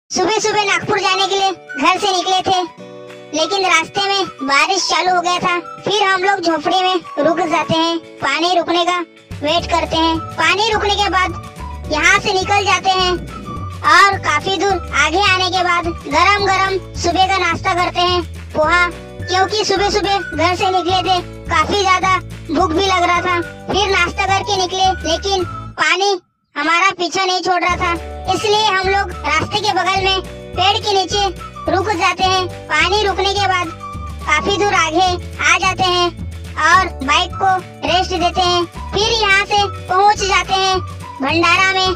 सुबह सुबह नागपुर जाने के लिए घर से निकले थे, लेकिन रास्ते में बारिश चालू हो गया था। फिर हम लोग झोपड़ी में रुक जाते हैं, पानी रुकने का वेट करते हैं। पानी रुकने के बाद यहाँ से निकल जाते हैं और काफी दूर आगे आने के बाद गरम गरम सुबह का नाश्ता करते हैं, पोहा। क्योंकि सुबह सुबह घर से निकले थे, काफी ज्यादा भूख भी लग रहा था। फिर नाश्ता करके निकले, लेकिन पानी हमारा पीछा नहीं छोड़ रहा था, इसलिए हम लोग रास्ते के बगल में पेड़ के नीचे रुक जाते हैं। पानी रुकने के बाद काफी दूर आगे आ जाते हैं और बाइक को रेस्ट देते हैं। फिर यहाँ से पहुँच जाते हैं भंडारा में,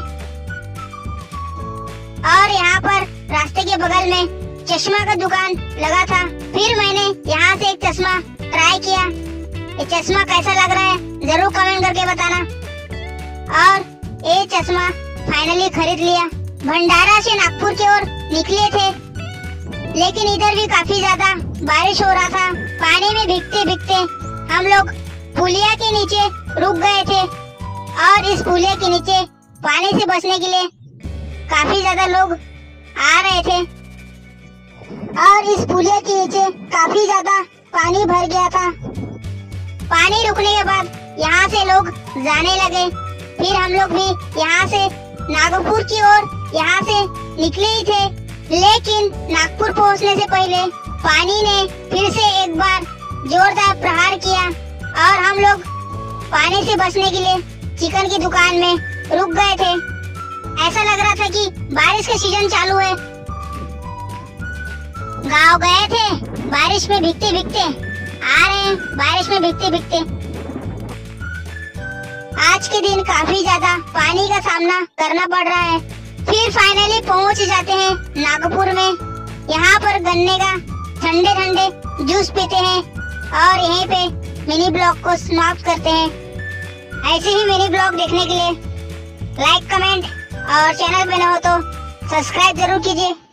और यहाँ पर रास्ते के बगल में चश्मा का दुकान लगा था। फिर मैंने यहाँ से एक चश्मा ट्राई किया। ये चश्मा कैसा लग रहा है जरूर कमेंट करके बताना। और ये चश्मा फाइनली खरीद लिया। भंडारा से नागपुर की ओर निकले थे, लेकिन इधर भी काफी ज्यादा बारिश हो रहा था। पानी में भीगते भीगते हम लोग पुलिया के नीचे रुक गए थे, और इस पुलिया के नीचे पानी से बचने के लिए काफी ज्यादा लोग आ रहे थे, और इस पुलिया के नीचे काफी ज्यादा पानी भर गया था। पानी रुकने के बाद यहाँ से लोग जाने लगे। फिर हम लोग भी यहाँ से नागपुर की ओर यहाँ से निकले ही थे, लेकिन नागपुर पहुँचने से पहले पानी ने फिर से एक बार जोरदार प्रहार किया, और हम लोग पानी से बचने के लिए चिकन की दुकान में रुक गए थे। ऐसा लग रहा था कि बारिश का सीजन चालू है। गाँव गए थे, बारिश में भीगते भीगते आ रहे हैं, बारिश में भीगते भीगते। आज के दिन काफी ज्यादा पानी का सामना करना पड़ रहा है। फिर फाइनली पहुंच जाते हैं नागपुर में। यहाँ पर गन्ने का ठंडे ठंडे जूस पीते हैं, और यहीं पे मिनी ब्लॉग को समाप्त करते हैं। ऐसे ही मिनी ब्लॉग देखने के लिए लाइक, कमेंट और चैनल पे न हो तो सब्सक्राइब जरूर कीजिए।